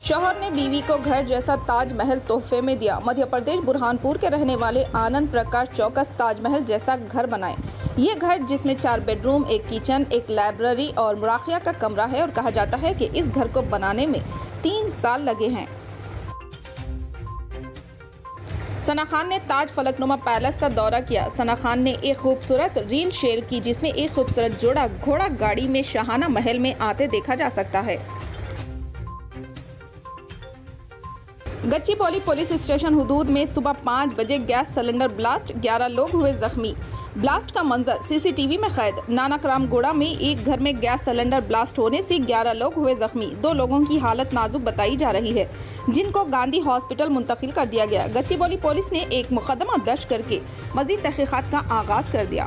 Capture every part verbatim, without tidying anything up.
शौहर ने बीवी को घर जैसा ताजमहल तोहफे में दिया। मध्य प्रदेश बुरहानपुर के रहने वाले आनंद प्रकाश चौकस ताजमहल जैसा घर बनाए। ये घर जिसमें चार बेडरूम, एक किचन, एक लाइब्रेरी और मुराकिया का कमरा है और कहा जाता है कि इस घर को बनाने में तीन साल लगे हैं। सना खान ने ताज फलकनुमा पैलेस का दौरा किया। सना खान ने एक खूबसूरत रील शेयर की जिसमें एक खूबसूरत जोड़ा घोड़ा गाड़ी में शाहाना महल में आते देखा जा सकता है। गच्चीबौली पुलिस स्टेशन हुदूद में सुबह पाँच बजे गैस सिलेंडर ब्लास्ट, ग्यारह लोग हुए जख्मी। ब्लास्ट का मंजर सीसीटीवी में कैद। नानकरामगोड़ा में एक घर में गैस सिलेंडर ब्लास्ट होने से ग्यारह लोग हुए जख्मी। दो लोगों की हालत नाजुक बताई जा रही है, जिनको गांधी हॉस्पिटल मुंतकिल कर दिया गया। गच्चीबौली पुलिस ने एक मुकदमा दर्ज करके मजीद तहकीकात का आगाज कर दिया।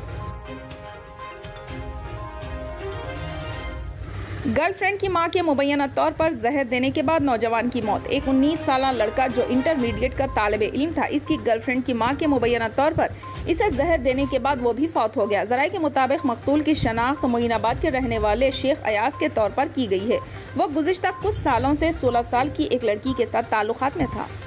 गर्लफ्रेंड की मां के मुबैना तौर पर जहर देने के बाद नौजवान की मौत। एक उन्नीस साल लड़का जो इंटरमीडिएट का तालिबे इल्म था, इसकी गर्लफ्रेंड की मां के मुबैना तौर पर इसे जहर देने के बाद वो भी फौत हो गया। ज़राए के मुताबिक मकतूल की शनाख्त मोइनाबाद के रहने वाले शेख अयाज के तौर पर की गई है। वो गुज़िश्ता कुछ सालों से सोलह साल की एक लड़की के साथ ताल्लुकात में था।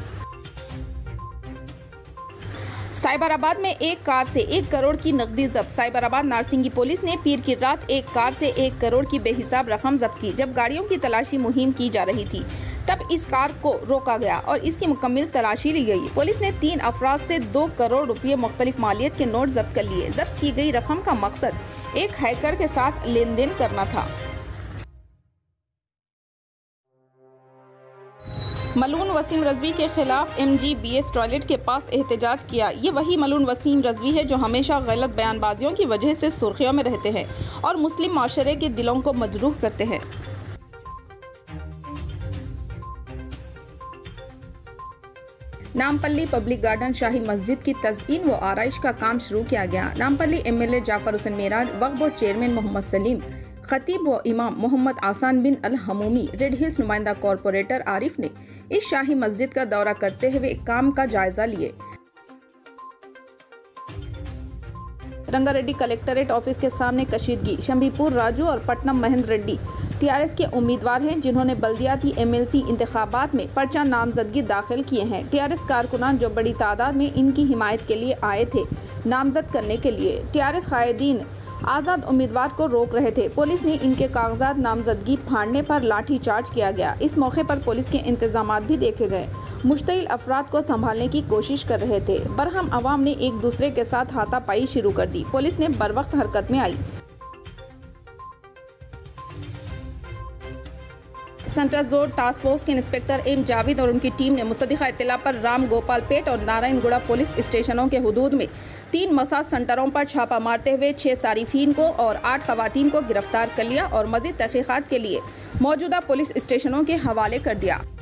साइबराबाद में एक कार से एक करोड़ की नकदी जब्त। साइबराबाद नारसिंगी पुलिस ने पीर की रात एक कार से एक करोड़ की बेहिसाब रकम जब्त की। जब गाड़ियों की तलाशी मुहिम की जा रही थी तब इस कार को रोका गया और इसकी मुकम्मल तलाशी ली गई। पुलिस ने तीन अफराद से दो करोड़ रुपये मुख्तलिफ मालियत के नोट जब्त कर लिए। जब्त की गई रकम का मकसद एक हैकर के साथ लेन देन करना था। मलून वसीम रजवी के खिलाफ M G B S toilet के पास एहतजाज किया। ये वही मलून वसीम रजवी है जो हमेशा गलत बयानबाजियों की वजह से सुर्खियों में रहते हैं और मुस्लिम माशरे के दिलों को मजरूह करते हैं। नामपल्ली पब्लिक गार्डन शाही मस्जिद की तज़ईन व आराइश का काम शुरू किया गया। Nampally M L A Jafar Hussain Meraj, वक्फ बोर्ड चेयरमैन मोहम्मद सलीम, खतीब व इमाम मोहम्मद आसान बिन अल हमूमी, रेड हिल्स नुमाइंदा कॉरपोरेटर आरिफ ने इस शाही मस्जिद का दौरा करते हुए काम का जायजा लिए। रंगारेड्डी कलेक्टरेट ऑफिस के सामने कशीदगी। शंभीपुर राजू और पटनम महेंद्र रेड्डी टीआरएस के उम्मीदवार हैं जिन्होंने बल्दियाती एमएलसी इंतखाबात में पर्चा नामजदगी दाखिल किए हैं। टीआरएस कारकुनान जो बड़ी तादाद में इनकी हिमायत के लिए आए थे नामजद करने के लिए, टीआरएस कायदीन आज़ाद उम्मीदवार को रोक रहे थे। पुलिस ने इनके कागजात नामजदगी फाड़ने पर लाठी चार्ज किया गया। इस मौके पर पुलिस के इंतजामात भी देखे गए। मुश्तिल अफराद को संभालने की कोशिश कर रहे थे। बरहम अवाम ने एक दूसरे के साथ हाथापाई शुरू कर दी। पुलिस ने बरवक्त हरकत में आई। सेंट्रल जोन टास्क फोर्स के इंस्पेक्टर एम जावेद और उनकी टीम ने मुसद्दिक़ा इत्तला पर राम गोपाल पेट और नारायणगुड़ा पुलिस स्टेशनों के हुदूद में तीन मसाज सेंटरों पर छापा मारते हुए छह सारिफीन को और आठ खवातीन को गिरफ्तार कर लिया और मजीद तहकीकात के लिए मौजूदा पुलिस स्टेशनों के हवाले कर दिया।